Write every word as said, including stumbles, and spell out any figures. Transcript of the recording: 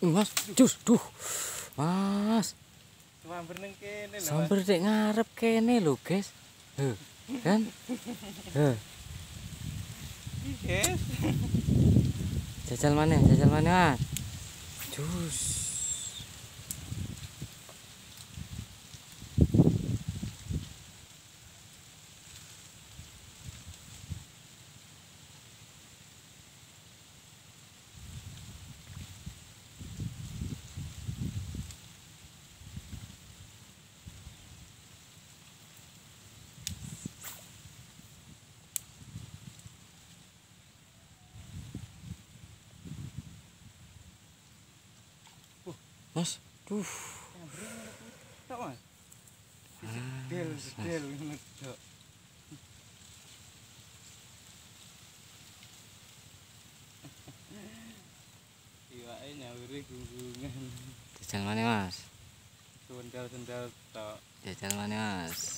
Mas, cus, duh. Mas. Sambar nang kene lho. Sambar dek ngarep kene lho, guys. Heh, kan? Heh. Yes. Jajal mana? Jajal mana, Mas? Cus. Mas, duh. Tok, Mas. Jedel, jedel ngedok. Iwake nyawuri gunggungan. Jajal mana, Mas? Sendal-sendal tok. Jajal mana, Mas?